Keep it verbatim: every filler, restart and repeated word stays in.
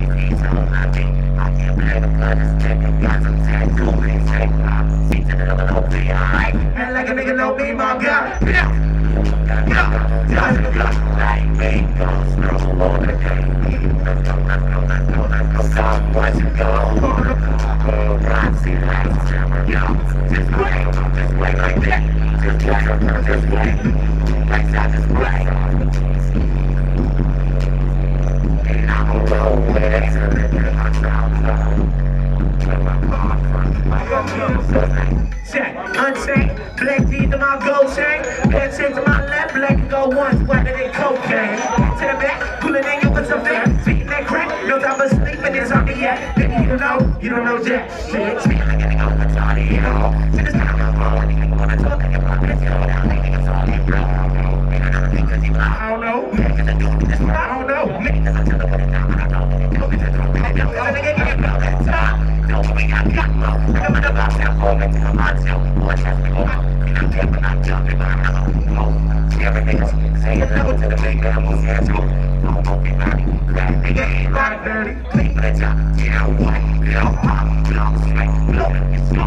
And like a nigga know me, my God. Yeah. Doesn't go like me, goes no more than let's go, let's go, let's go, let's go, stop, let's go. Roxy, let's go, this way, this way like that. This way, this way, like that, this way. And I'm a roll with it, check, unchained, black D to my gold chain, bad chain to my left, black go once, wetter than cocaine. To the back, pulling in you with some fat, feet that crack, no doubt but sleeping is on the yak. Then you know, you don't know jack shit. Speaking like getting on the toddy, you know. To this time I'm rolling, you wanna talk to your pockets, you know, I'm thinking it's all you bro. And I don't think cause you I don't know, man, cause I do this, I don't know, man, cause I tell her what it's not, I don't know, I don't know, I don't know, I don't know, I don't know. Don't we got got more? I'm gonna bounce that moment to myself. What's happening? You know, I'm not jumping, but I'm not. See everything's saying hello to the big animals here too. I'm gonna be ready. That nigga ain't not dirty. But it's up. You know what? You know, I'm straight.